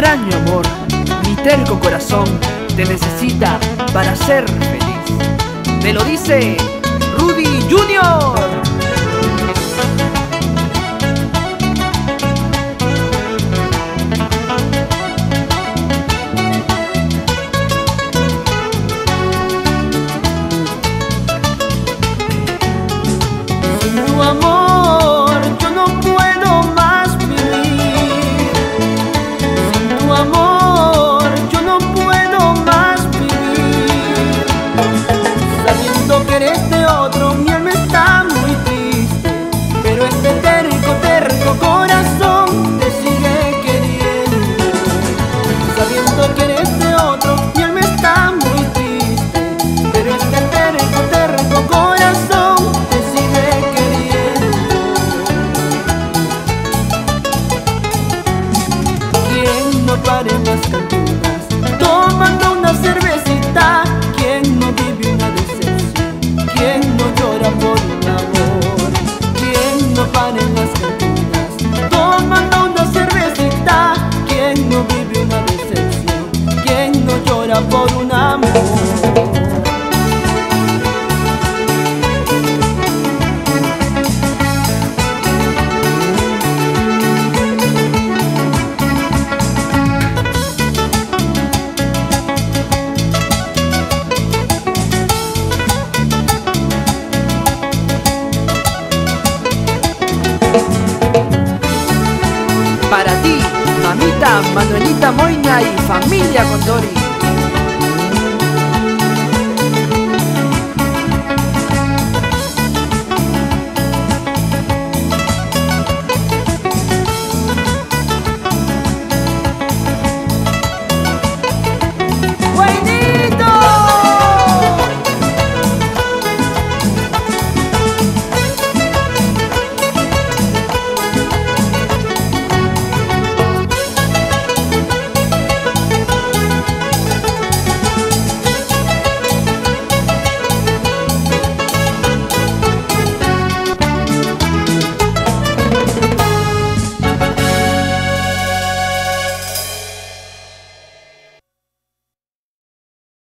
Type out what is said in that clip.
extraño amor, mi terco corazón te necesita para ser feliz. Me lo dice Rudy Junior. Sin tu amor yo no puedo más vivir. Sin tu amor yo no puedo más vivir. Sabiendo que eres de otro, mi alma está muy triste, pero este terco corazón te sigue queriendo. Sabiendo que eres de otro, mi alma está muy triste, pero este terco corazón te sigue queriendo. ¿Quién no para en las cantinas tomando una cervecita? ¿Quién no vive una decepción? ¿Quién no llora por un amor? ¿Quién no para en las cantinas tomando una cervecita? ¿Quién no vive una decepción? ¿Quién no llora por un amor? Para ti, mamita Manuelita Moina y familia Condori.